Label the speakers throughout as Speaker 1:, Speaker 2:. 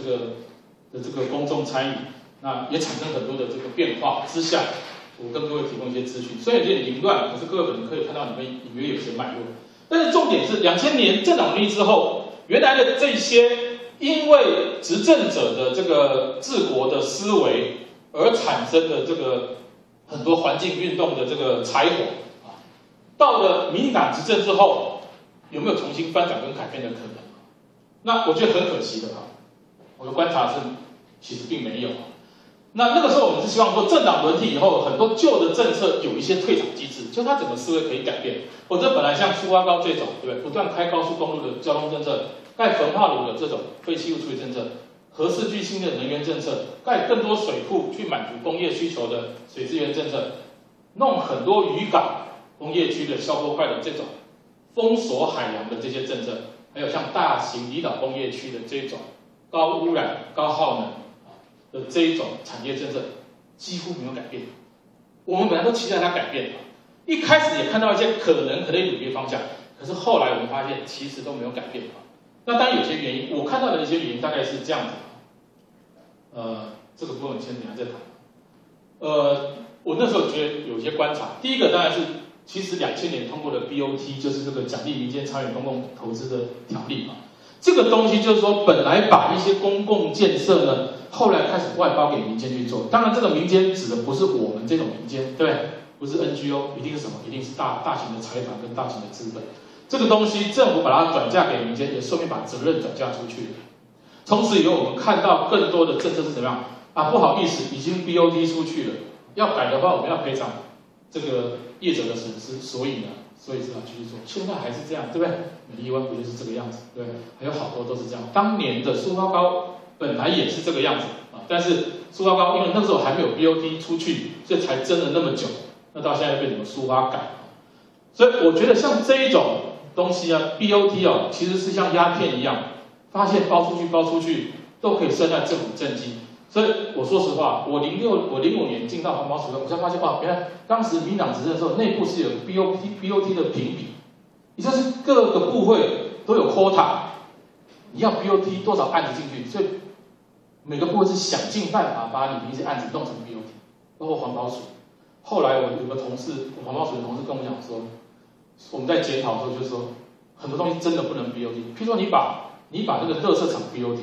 Speaker 1: 这个公众参与，那也产生很多的这个变化之下，我跟各位提供一些资讯，虽然有点凌乱，可是各位可能可以看到里面隐约有些脉络。但是重点是2000年政党轮替之后，原来的这些因为执政者的这个治国的思维而产生的这个很多环境运动的这个柴火啊，到了民进党执政之后，有没有重新翻转跟改变的可能？那我觉得很可惜的啊，我的观察是其实并没有。那个时候我们是希望说，政党轮替以后，很多旧的政策有一些退场机制，就它整个思维可以改变。否则本来像苏花高这种，对不对？不断开高速公路的交通政策，盖焚化炉的这种废弃物处理政策，核四巨星的能源政策，盖更多水库去满足工业需求的水资源政策，弄很多渔港、工业区的消波块的这种封锁海洋的这些政策，还有像大型离岛工业区的这种高污染、高耗能的这一种产业政策几乎没有改变。我们本来都期待它改变，一开始也看到一些可以努力的方向，可是后来我们发现其实都没有改变。那当然有些原因，我看到的一些原因大概是这样子。这个部分先等一下再谈。我那时候觉得有些观察，第一个当然是，其实2000年通过的 BOT 就是这个奖励民间参与公共投资的条例嘛。这个东西就是说，本来把一些公共建设呢，后来开始外包给民间去做。当然，这个民间指的不是我们这种民间，对不对？不是 NGO， 一定是什么？一定是大型的财团跟大型的资本。这个东西政府把它转嫁给民间，也顺便把责任转嫁出去。从此以后，我们看到更多的政策是怎么样啊？不好意思，已经 BOT 出去了，要改的话，我们要赔偿这个业者的损失，所以只好继续做。现在还是这样，对不对？美丽湾不就是这个样子，对不对？还有好多都是这样。当年的苏花高本来也是这个样子啊，但是苏花高因为那时候还没有 BOT 出去，所以才争了那么久。那到现在变成苏花改，所以我觉得像这一种东西啊 ，BOT 啊，其实是像鸦片一样，发现包出去都可以算在政府政绩。所以我说实话，我05年进到环保署，我才发现哇，原来当时民党执政的时候，内部是有 BOT 的评比，也就是各个部会都有 quota， 你要 BOT 多少案子进去，所以每个部会是想尽办法把你一些案子弄成 BOT， 包括环保署。后来我有个同事，环保署的同事跟我讲说，我们在检讨的时候就说，很多东西真的不能 BOT， 譬如说你把这个垃圾场 BOT。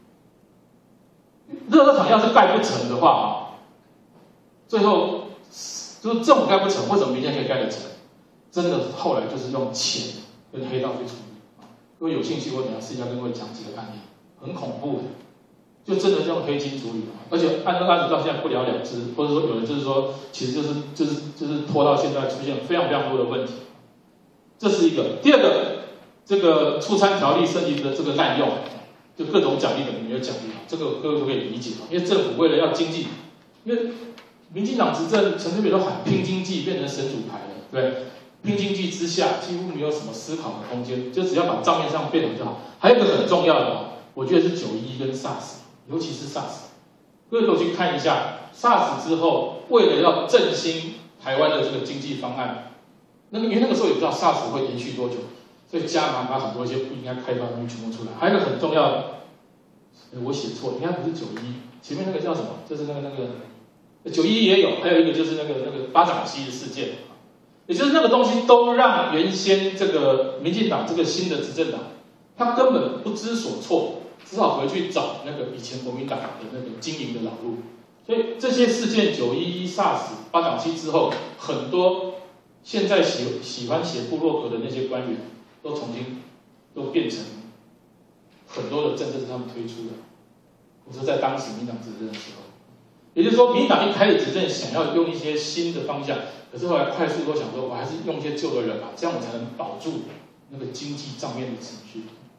Speaker 1: 热车厂要是盖不成的话啊，最后就是政府盖不成，为什么民间可以盖得成？真的后来就是用钱跟黑道去处理。如果有兴趣，我等一下私下跟各位讲几个案例，很恐怖的，就真的是用黑金处理，而且案子到现在不了了之，或者说有人就是说，其实就是拖到现在出现非常多的问题，这是一个。第二个，这个促餐条例升级的这个滥用。就各种奖励等于没有奖励，这个各位都可以理解。因为政府为了要经济，因为民进党执政，陈水扁都喊拼经济，变成神主牌了，对不对？拼经济之下，几乎没有什么思考的空间，就只要把账面上变好就好。还有一个很重要的，我觉得是911跟 SARS， 尤其是 SARS， 各位都去看一下 SARS 之后，为了要振兴台湾的这个经济方案，因为那个时候也不知道 SARS 会延续多久。所以加码把很多一些不应该开发的东西全部出来。还有一个很重要的，我写错，应该不是911，前面那个叫什么？就是那个911也有，还有一个就是那个巴掌溪的事件，也就是那个东西都让原先这个民进党这个新的执政党，他根本不知所措，只好回去找那个以前国民党的那个经营的老路。所以这些事件911、SARS、巴掌溪之后，很多现在喜欢写部落格的那些官员。都重新都变成很多的政策是他们推出的。我说在当时民党执政的时候，也就是说，民党一开始执政想要用一些新的方向，可是后来快速都想说，我还是用一些旧的人吧，这样我才能保住那个经济账面的程序。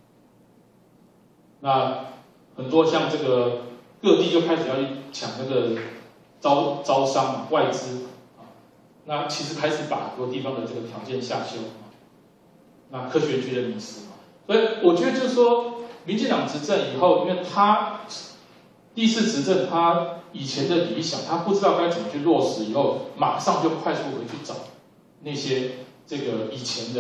Speaker 1: 那很多像这个各地就开始要去抢那个招商外资，那其实开始把很多地方的这个条件下修。那科学局的迷失嘛，所以我觉得就是说，民进党执政以后，因为他第一次执政，他以前的理想，他不知道该怎么去落实，以后马上就快速回去找那些这个以前的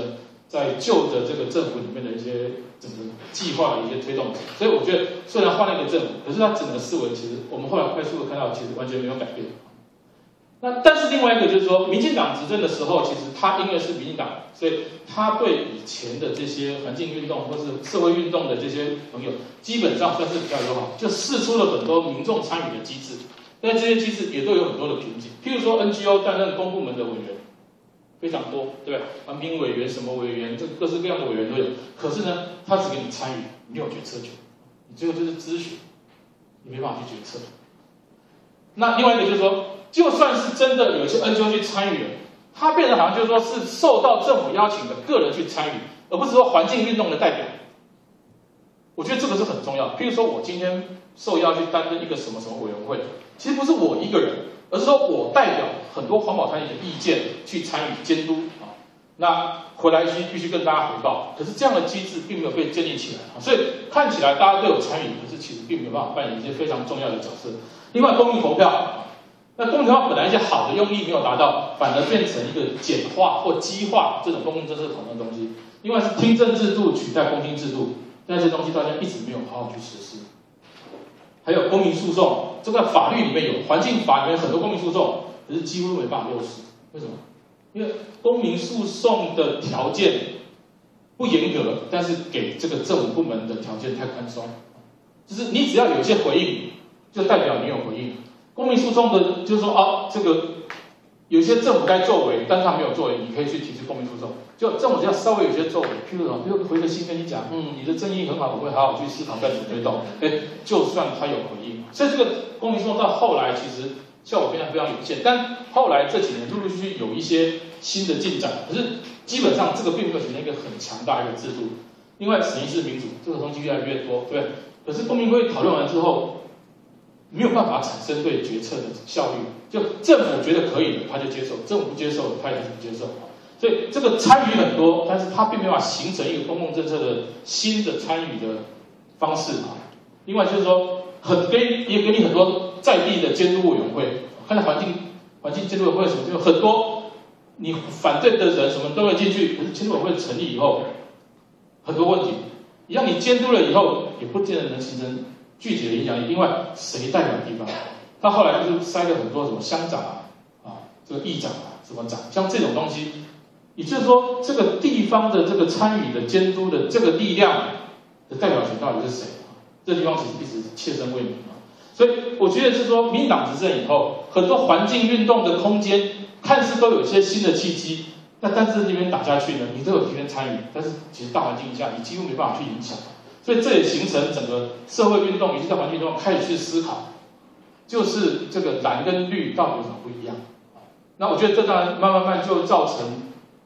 Speaker 1: 在旧的这个政府里面的一些整个计划的一些推动者。所以我觉得虽然换了一个政府，可是他整个思维其实我们后来快速的看到，其实完全没有改变。那但是另外一个就是说，民进党执政的时候，其实他因为是民进党，所以他对以前的这些环境运动或是社会运动的这些朋友，基本上算是比较友好，就释出了很多民众参与的机制。但这些机制也都有很多的瓶颈，譬如说 NGO 担任公部门的委员非常多，对不对？环评委员、什么委员，这各式各样的委员都有。可是呢，他只给你参与，没有决策权，你最后就是咨询，你没办法去决策。那另外一个就是说，就算是真的有一些 NGO 去参与了，它变成好像就是说是受到政府邀请的个人去参与，而不是说环境运动的代表。我觉得这个是很重要。譬如说我今天受邀去担任一个什么什么委员会，其实不是我一个人，而是说我代表很多环保团体的意见去参与监督啊。那回来必须跟大家回报。可是这样的机制并没有被建立起来啊，所以看起来大家都有参与，可是其实并没有办法扮演一些非常重要的角色。另外，公民投票。那公民投票本来一些好的用意没有达到，反而变成一个简化或激化这种公共政策讨论的东西。另外是听证制度取代公听制度，但这些东西大家一直没有好好去实施。还有公民诉讼，这个法律里面有，环境法里面很多公民诉讼，可是几乎没办法落实。为什么？因为公民诉讼的条件不严格，但是给这个政府部门的条件太宽松，就是你只要有一些回应，就代表你有回应。公民诉讼的，就是说啊，这个有些政府该作为，但是他没有作为，你可以去提出公民诉讼。就政府只要稍微有些作为，譬如什么，比如回个信跟你讲，你的正义很好，我会好好去思考该怎么推动。就算他有回应，所以这个公民诉讼到后来其实效果非常非常有限。但后来这几年陆陆续续有一些新的进展，可是基本上这个并没有形成一个很强大的一个制度。另外，审议式民主这个东西越来越多，对不对？可是公民会讨论完之后，没有办法产生对决策的效率，就政府觉得可以的，他就接受；政府不接受，他也是不接受。所以这个参与很多，但是它并没有办法形成一个公共政策的新的参与的方式啊。另外就是说，也给你很多在地的监督委员会，看到环境监督委员会什么，就很多你反对的人什么都会进去，可是监督委员会成立以后，很多问题，让你监督了以后，也不见得能形成具体的影响力。另外，谁代表地方？他后来就是塞了很多什么乡长这个议长什么长，像这种东西，也就是说，这个地方的这个参与的监督的这个力量的代表权到底是谁？这地方其实一直切身为民所以我觉得是说，民进党执政以后，很多环境运动的空间看似都有一些新的契机，但是这边打下去呢，你都有提前参与，但是其实大环境下你几乎没办法去影响。所以这也形成整个社会运动以及在环境运动开始去思考，就是这个蓝跟绿到底有什么不一样？那我觉得这当然慢慢就造成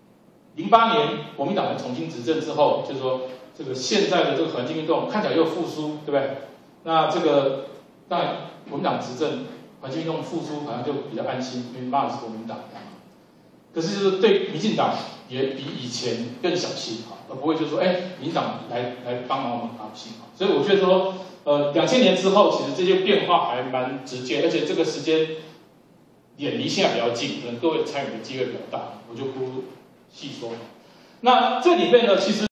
Speaker 1: 08年国民党重新执政之后，就是说这个现在的这个环境运动看起来又复苏，对不对？那这个当然国民党执政环境运动复苏好像就比较安心，因为骂的是国民党。可是就是对民进党也比以前更小心而不会就说民进党来帮忙我们不行所以我觉得说2000年之后，其实这些变化还蛮直接，而且这个时间也离现在比较近，可能各位参与的机会比较大，我就不细说。那这里面呢，其实